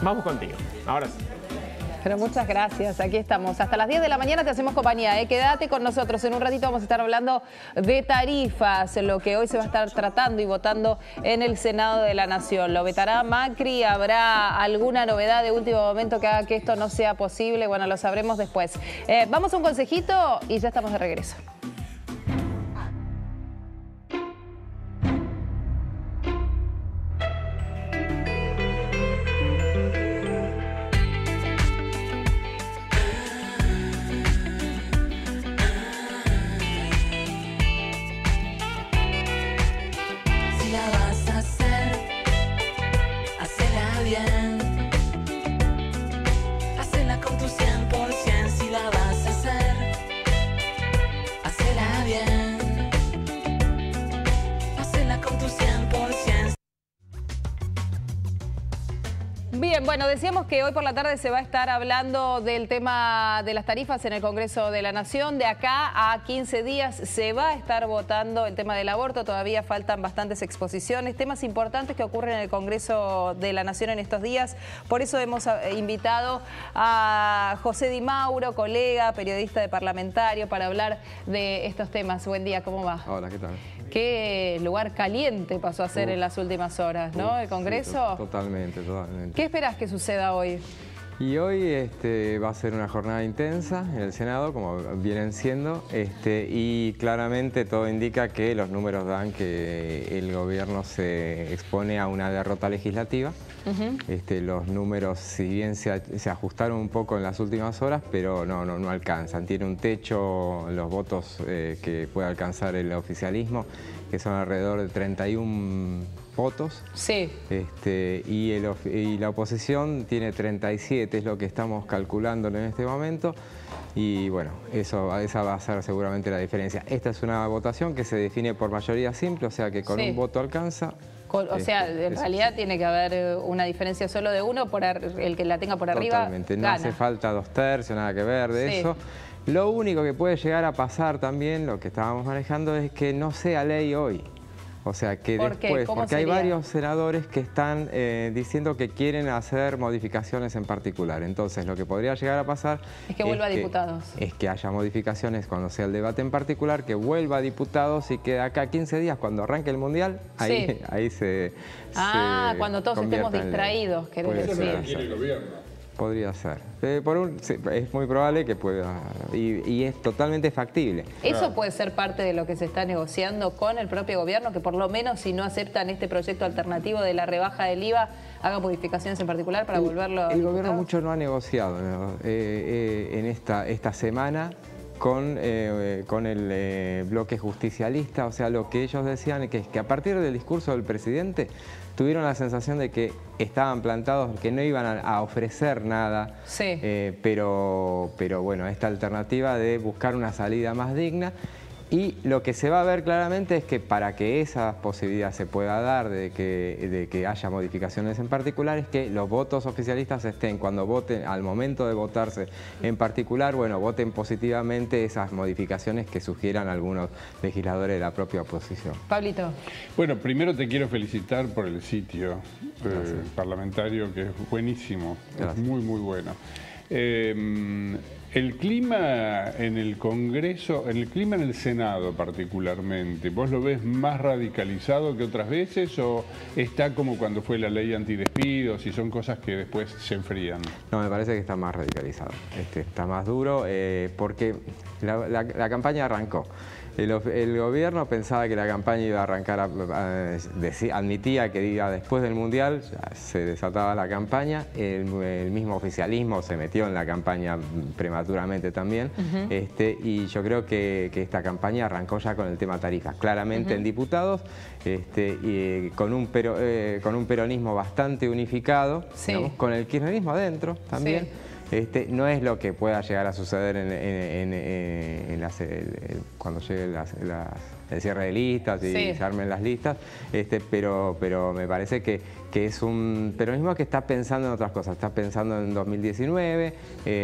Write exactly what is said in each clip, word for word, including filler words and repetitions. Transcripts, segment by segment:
Vamos contigo. Ahora sí. Pero muchas gracias, aquí estamos. Hasta las diez de la mañana te hacemos compañía, ¿eh? Quédate con nosotros. En un ratito vamos a estar hablando de tarifas, lo que hoy se va a estar tratando y votando en el Senado de la Nación. ¿Lo vetará Macri? ¿Habrá alguna novedad de último momento que haga que esto no sea posible? Bueno, lo sabremos después. Eh, vamos a un consejito y ya estamos de regreso. Bien, bueno, decíamos que hoy por la tarde se va a estar hablando del tema de las tarifas en el Congreso de la Nación. De acá a quince días se va a estar votando el tema del aborto. Todavía faltan bastantes exposiciones, temas importantes que ocurren en el Congreso de la Nación en estos días. Por eso hemos invitado a José Di Mauro, colega, periodista de Parlamentario, para hablar de estos temas. Buen día, ¿cómo va? Hola, ¿qué tal? Qué lugar caliente pasó a ser uh, en las últimas horas, ¿no? Uh, el Congreso. Sí, totalmente, totalmente. ¿Qué esperas que suceda hoy? Y hoy este, va a ser una jornada intensa en el Senado, como vienen siendo, este, y claramente todo indica que los números dan que el gobierno se expone a una derrota legislativa. Uh-huh. este, los números, si bien se, se ajustaron un poco en las últimas horas, pero no, no, no alcanzan. Tiene un techo los votos eh, que puede alcanzar el oficialismo, que son alrededor de treinta y un votos. Sí. Este, y, el, y la oposición tiene treinta y siete, es lo que estamos calculando en este momento. Y bueno, eso, esa va a ser seguramente la diferencia. Esta es una votación que se define por mayoría simple, o sea que con sí. un voto alcanza. Con, o sea, este, en realidad sí. tiene que haber una diferencia solo de uno, por el que la tenga por arriba. Totalmente, no gana. hace falta dos tercios, nada que ver de sí. eso. Lo único que puede llegar a pasar también, lo que estábamos manejando, es que no sea ley hoy. O sea, que ¿Por después, ¿Cómo porque sería? hay varios senadores que están eh, diciendo que quieren hacer modificaciones en particular. Entonces, lo que podría llegar a pasar... Es que vuelva es a que, diputados. Es que haya modificaciones cuando sea el debate en particular, que vuelva a diputados y que de acá a quince días, cuando arranque el Mundial, ahí, sí. ahí se... Ah, se cuando todos estemos distraídos, querés decir. Eso no quiere el gobierno. Podría ser. Eh, por un, sí, es muy probable que pueda, y, y es totalmente factible. ¿Eso claro. puede ser parte de lo que se está negociando con el propio gobierno? Que por lo menos si no aceptan este proyecto alternativo de la rebaja del I V A, haga modificaciones en particular para el, volverlo a El diputado? gobierno mucho no ha negociado ¿no? eh, eh, en esta, esta semana con, eh, con el eh, bloque justicialista. O sea, lo que ellos decían es que, que a partir del discurso del presidente tuvieron la sensación de que estaban plantados, que no iban a, a ofrecer nada, sí. eh, pero, pero bueno, esta alternativa de buscar una salida más digna. Y lo que se va a ver claramente es que para que esa posibilidad se pueda dar de que, de que haya modificaciones en particular, es que los votos oficialistas estén, cuando voten, al momento de votarse en particular, bueno, voten positivamente esas modificaciones que sugieran algunos legisladores de la propia oposición. Pablito. Bueno, primero te quiero felicitar por el sitio eh, parlamentario, que es buenísimo, Gracias. es muy, muy bueno. Eh, el clima en el Congreso, en el clima en el Senado particularmente, ¿vos lo ves más radicalizado que otras veces o está como cuando fue la ley antidespidos y son cosas que después se enfrían? No, me parece que está más radicalizado, este, está más duro eh, porque la, la, la campaña arrancó. El, el gobierno pensaba que la campaña iba a arrancar, a, a, a, admitía que iba después del Mundial, ya se desataba la campaña, el, el mismo oficialismo se metió en la campaña prematuramente también, uh-huh. este, y yo creo que, que esta campaña arrancó ya con el tema tarifas, claramente uh-huh. en diputados, este, y con un, pero, eh, con un peronismo bastante unificado, sí. digamos, con el kirchnerismo adentro también. Sí. Este, no es lo que pueda llegar a suceder en, en, en, en las, el, el, cuando lleguen las, las el cierre de listas y sí. se armen las listas, este, pero, pero me parece que, que es un peronismo que está pensando en otras cosas, está pensando en dos mil diecinueve,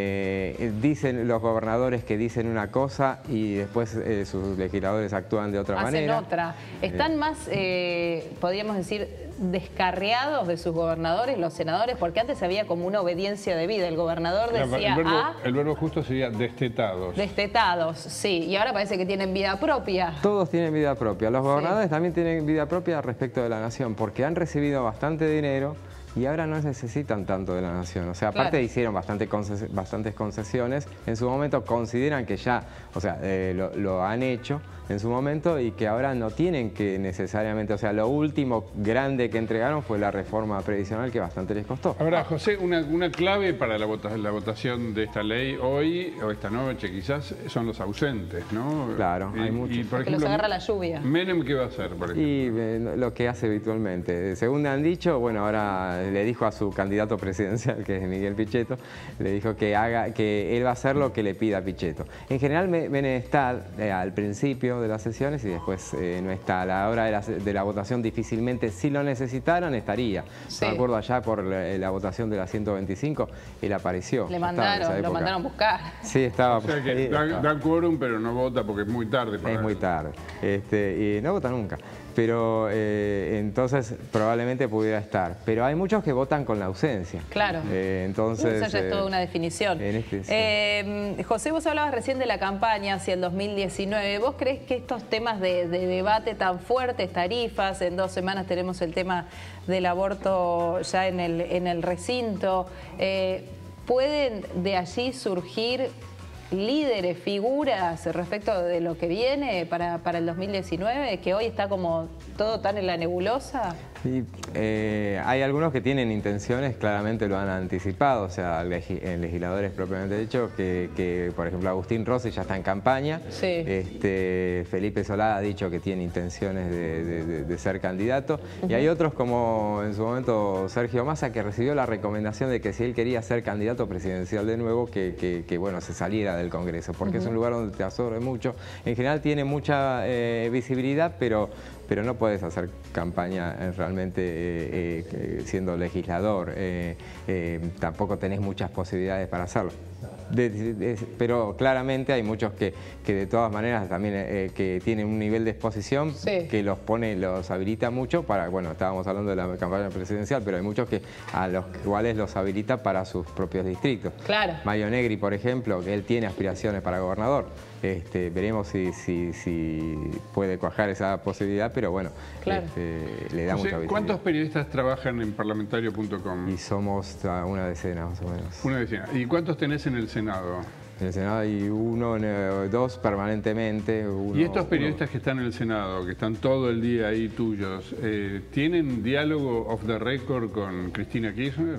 eh, dicen los gobernadores que dicen una cosa y después eh, sus legisladores actúan de otra Hacen manera. otra. Están eh. más, eh, podríamos decir, descarriados de sus gobernadores, los senadores, porque antes había como una obediencia de vida. El gobernador decía el verbo, A. El verbo justo sería destetados. Destetados, sí. Y ahora parece que tienen vida propia. Todos tienen vida propia. Los gobernadores sí. también tienen vida propia respecto de la nación, porque han recibido bastante dinero y ahora no necesitan tanto de la nación. O sea, aparte claro. hicieron bastante conces bastantes concesiones. En su momento consideran que ya, o sea, eh, lo, lo han hecho en su momento y que ahora no tienen que necesariamente, o sea, lo último grande que entregaron fue la reforma previsional que bastante les costó. Ahora, José, una, una clave para la, vota la votación de esta ley hoy o esta noche quizás son los ausentes, ¿no? Claro, y, hay muchos. Y, por que ejemplo, los agarra la lluvia. ¿Menem qué va a hacer, por ejemplo? Y eh, lo que hace habitualmente. Según han dicho, bueno, ahora le dijo a su candidato presidencial, que es Miguel Pichetto, le dijo que haga, que él va a hacer lo que le pida Pichetto. En general, Menem está eh, al principio de las sesiones y después eh, no está. A la hora de la, de la votación difícilmente, si lo necesitaran, estaría. Sí. Me acuerdo allá por la, la votación de la ciento veinticinco, él apareció. Le mandaron, lo mandaron a buscar. Sí, estaba. O sea que dan, dan quórum, pero no vota porque es muy tarde. Para es muy tarde. Este, y no vota nunca. Pero eh, entonces probablemente pudiera estar. Pero hay muchos que votan con la ausencia. Claro. Eh, entonces, Esa ya es toda una definición. En este, sí. eh, José, vos hablabas recién de la campaña hacia el dos mil diecinueve. ¿Vos creés que estos temas de, de debate tan fuertes, tarifas, en dos semanas tenemos el tema del aborto ya en el, en el recinto, eh, pueden de allí surgir líderes, figuras respecto de lo que viene para, para el dos mil diecinueve, que hoy está como todo tan en la nebulosa? Y, eh, hay algunos que tienen intenciones, claramente lo han anticipado, o sea, legisladores propiamente dicho, que, que por ejemplo Agustín Rossi ya está en campaña, sí. este, Felipe Solá ha dicho que tiene intenciones de, de, de ser candidato, uh-huh. y hay otros como en su momento Sergio Massa, que recibió la recomendación de que si él quería ser candidato presidencial de nuevo, que, que, que bueno, se saliera del Congreso, porque uh-huh. es un lugar donde te absorbe mucho, en general tiene mucha eh, visibilidad, pero, pero no puedes hacer campaña en realidad realmente eh, eh, siendo legislador, eh, eh, tampoco tenés muchas posibilidades para hacerlo. De, de, de, pero claramente hay muchos que, que de todas maneras también eh, que tienen un nivel de exposición sí. que los pone, los habilita mucho para, bueno, estábamos hablando de la campaña presidencial, pero hay muchos que a los cuales los habilita para sus propios distritos. Claro. Mario Negri, por ejemplo, que él tiene aspiraciones para gobernador. Este, veremos si, si, si puede cuajar esa posibilidad, pero bueno, claro. este, le da José, mucha visibilidad. ¿Cuántos periodistas trabajan en parlamentario punto com? Y somos una decena más o menos. Una decena. ¿Y cuántos tenés en el Senado? En el Senado hay uno, dos permanentemente. Uno, ¿Y estos periodistas uno... que están en el Senado, que están todo el día ahí tuyos, eh, ¿tienen diálogo off the record con Cristina Kirchner?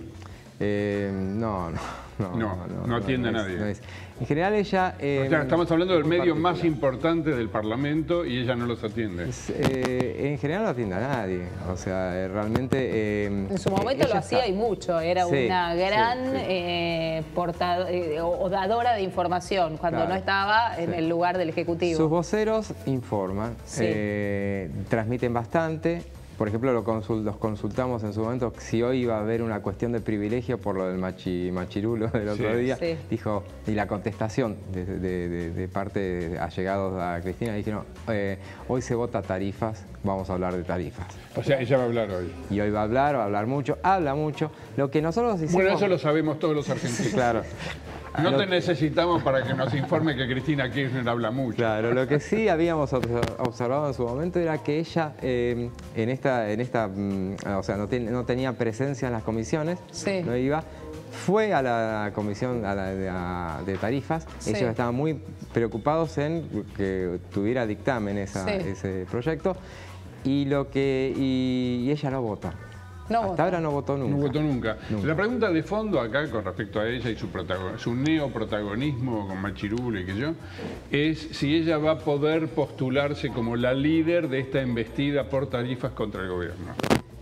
Eh, no, no. No, no, no, no, no atiende no a nadie. No es. En general ella... Eh, o sea, estamos hablando del medio particular. más importante del Parlamento y ella no los atiende. Es, eh, en general no atiende a nadie. O sea, realmente... Eh, en su momento lo hacía está... y mucho. Era sí, una gran sí, sí. Eh, portado, eh, o dadora de información cuando claro, no estaba en sí. el lugar del Ejecutivo. Sus voceros informan, sí. eh, transmiten bastante. Por ejemplo, lo consult, los consultamos en su momento si hoy iba a haber una cuestión de privilegio por lo del machi, machirulo del otro sí, día. Sí. Dijo, y la contestación de, de, de, de parte de allegados a Cristina, dijeron, eh, hoy se vota tarifas, vamos a hablar de tarifas. O sea, ella va a hablar hoy. Y hoy va a hablar, va a hablar mucho, habla mucho. Lo que nosotros hicimos... Bueno, eso lo sabemos todos los argentinos. Claro. No te necesitamos para que nos informe que Cristina Kirchner habla mucho. Claro, lo que sí habíamos observado en su momento era que ella eh, en esta, en esta mm, o sea, no, ten, no tenía presencia en las comisiones, sí. no iba, fue a la comisión a la, de, a, de tarifas, sí. ellos estaban muy preocupados en que tuviera dictamen esa, sí. ese proyecto y, lo que, y, y ella no vota. No Hasta votó. ahora no votó nunca. No votó nunca. nunca. La pregunta de fondo acá con respecto a ella y su, su neoprotagonismo con Machirulo y que yo, es si ella va a poder postularse como la líder de esta embestida por tarifas contra el gobierno.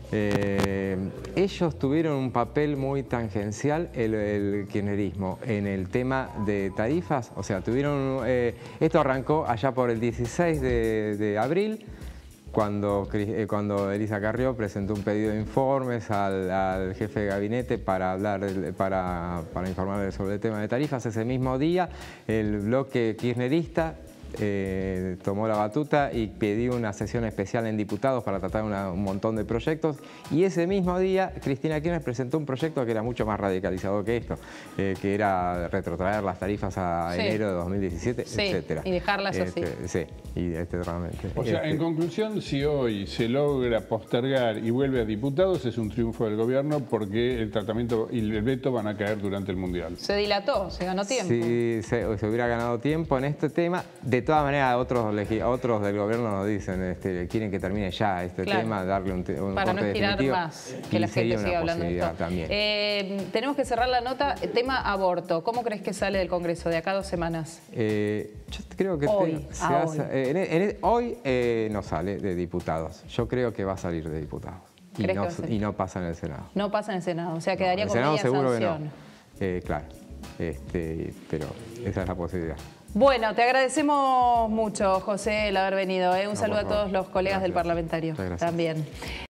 Eh, ellos tuvieron un papel muy tangencial, el, el kirchnerismo, en el tema de tarifas. O sea, tuvieron eh, esto arrancó allá por el dieciséis de abril, cuando, eh, cuando Elisa Carrió presentó un pedido de informes al, al jefe de gabinete para, hablar, para, para informarle sobre el tema de tarifas. Ese mismo día, el bloque kirchnerista Eh, tomó la batuta y pidió una sesión especial en diputados para tratar una, un montón de proyectos, y ese mismo día Cristina Kirchner presentó un proyecto que era mucho más radicalizado que esto, eh, que era retrotraer las tarifas a sí. enero de dos mil diecisiete, sí, etcétera. Y dejarlas este, así. Sí, y este, realmente. O sea, este, en conclusión, si hoy se logra postergar y vuelve a diputados, es un triunfo del gobierno, porque el tratamiento y el veto van a caer durante el Mundial. Se dilató, se ganó tiempo. Si se, se hubiera ganado tiempo en este tema, de todas maneras otros, otros del gobierno nos dicen, este, quieren que termine ya este claro. tema, darle un, un para corte no estirar definitivo, más, que la gente siga hablando de esto. También. Eh, tenemos que cerrar la nota. Tema aborto, ¿cómo crees que sale del Congreso de acá a dos semanas? Eh, yo creo que hoy, te, se ah, hace, hoy, eh, en, en, hoy eh, no sale de diputados. Yo creo que va a salir de diputados y no, y no pasa en el Senado. No pasa en el Senado, o sea, quedaría no, con media seguro sanción. Que no. Eh, claro, este, pero esa es la posibilidad. Bueno, te agradecemos mucho, José, el haber venido. ¿eh? Un no, saludo a todos los colegas Gracias. del parlamentario también.